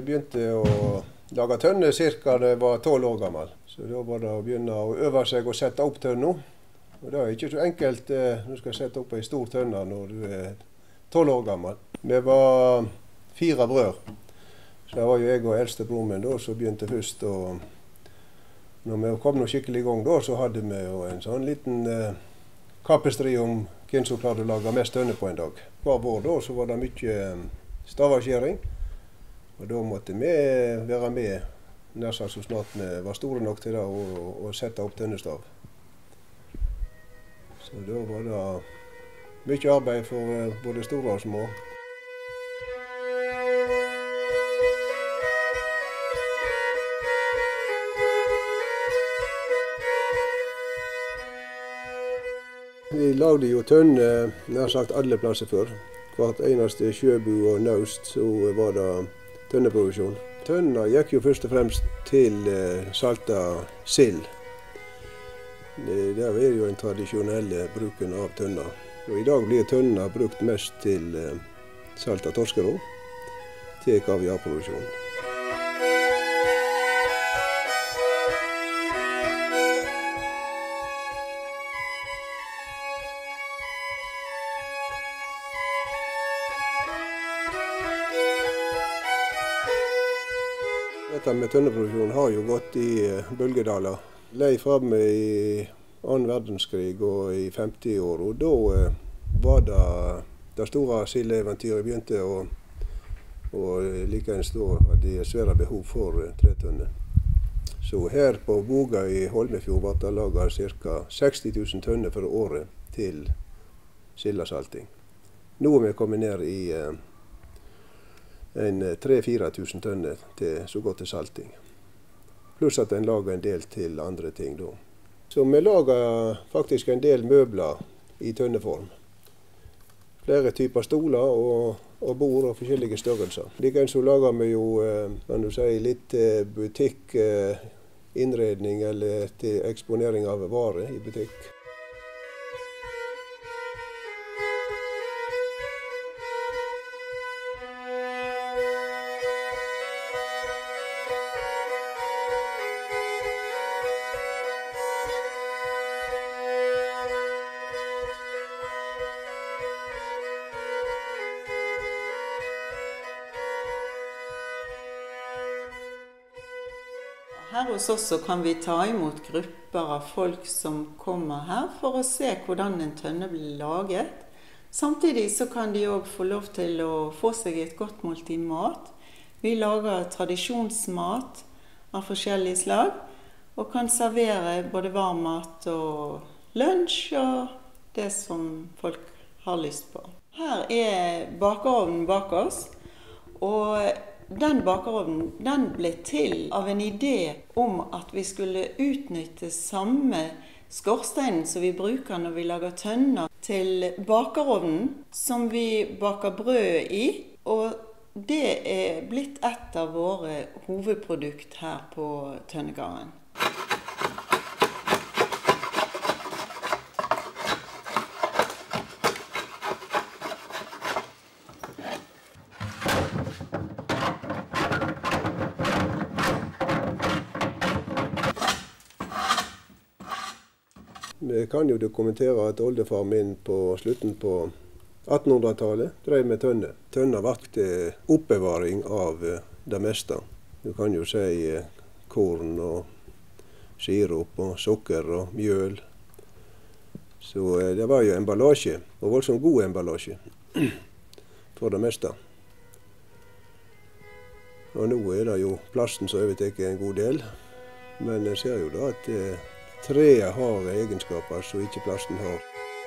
begynte å lage tønne cirka da jeg var 12 år gammel. Så da var det å begynne å øve seg å sette opp tønna. Og det er ikke så enkelt når du skal sette opp en stor tønne når du er 12 år gammel. Vi var 4 brød. Så det var jo jeg og eldste broren min da, som begynte først. Og når vi kom noe skikkelig i gang da, så hadde vi jo en sånn liten kappestrid om hvem som klarte å lage mest tønne på en dag. Hver vår da så var det mye stavavskjæring. Og da måtte vi være med nesten så snart vi var store nok til det og sette opp tønnestav. Så da var det mye arbeid for både store og små. Vi lagde jo tønne nær sagt alle plasser før. Hvert eneste sjøbu og naust så var det tønneproduksjon. Tønna gikk jo først og fremst til salta sild. Det er jo den tradisjonelle bruken av tønna. Og i dag blir tønna brukt mest til salta torskerå, til kaviarproduksjon. Dette med tønneproduksjon har jo gått i bølgedaler. Lei frem i 2. verdenskrig og i 50-år, og da var det store sildeeventyret begynte, og likeens da hadde de svære behov for tretønne. Så her på Boga i Holmefjord var det laget ca. 60 000 tønner for året til sildesalting. Nå er vi kommet ned i 3-4 000 tønner til så godt til salting. Pluss at en lager en del til andre ting da. Så vi lager faktisk en del møbler i tønneform. Flere typer stoler og bord og forskjellige størrelser. Likeens så lager vi jo, kan du si, litt butikk, innredning eller til eksponering av varer i butikk. Her hos oss så kan vi ta imot grupper av folk som kommer her for å se hvordan en tønne blir laget. Samtidig så kan de også få lov til å få seg et godt måltid mat. Vi lager tradisjonsmat av forskjellige slag, og kan servere både varm mat og lunsj og det som folk har lyst på. Her er bakerovnen bak oss, og den bakerovnen den ble til av en idé om at vi skulle utnytte samme skorsteinen som vi bruker når vi lager tønner til bakerovnen som vi baker brød i, og det er blitt et av våre hovedprodukt her på Tønnegarden. Vi kan jo dokumentere at oldefar min på slutten på 1800-tallet drev med tønne. Tønna vakte oppbevaring av det meste. Du kan jo si korn og sirup og sukker og mjøl. Så det var jo emballasje, og voldsomt god emballasje for det meste. Og nå er det jo plasten som overtar en god del, men jeg ser jo da at treet har egenskaper som ikke plasten har.